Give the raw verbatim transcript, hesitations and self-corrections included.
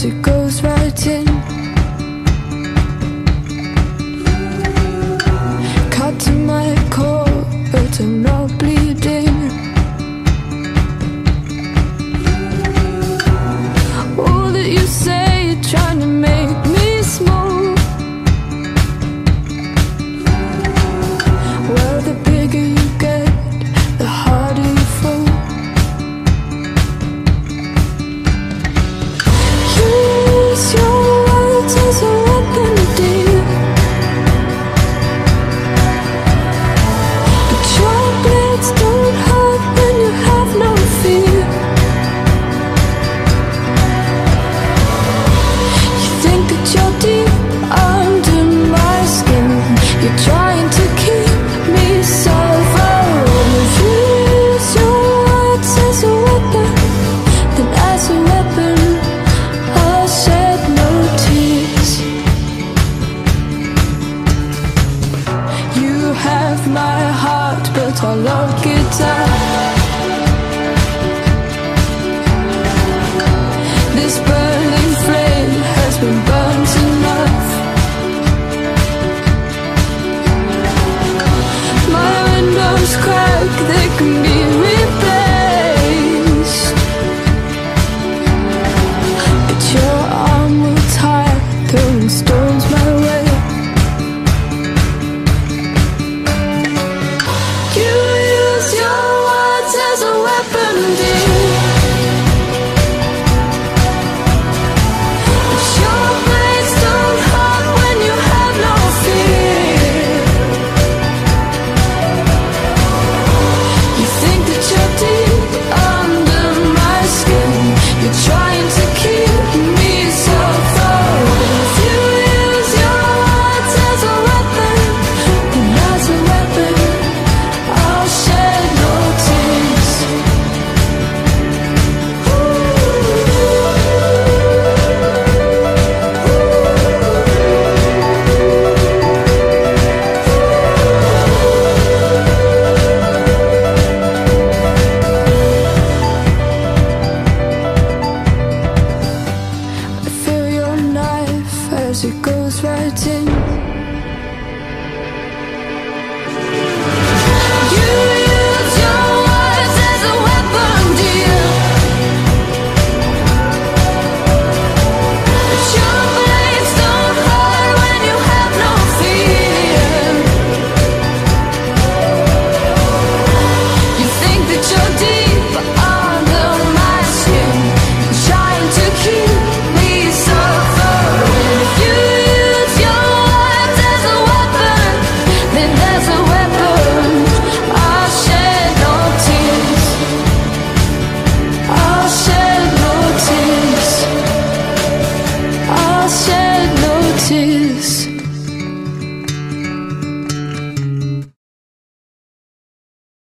it goes right in. Cut to my core, but I'm not bleeding. All that you say, you're trying to make me small. Well, the bigger you get, the harder you fall. Use your words as a weapon, dear. But your blades don't hurt when you have no fear. You think that you're deep under my skin. You're trying to keep me sober. Use your words as a weapon, then as a weapon I'll shed no tears. You have my heart, but I'll lock it down. This burning flame has been burnt enough. My windows crack, they can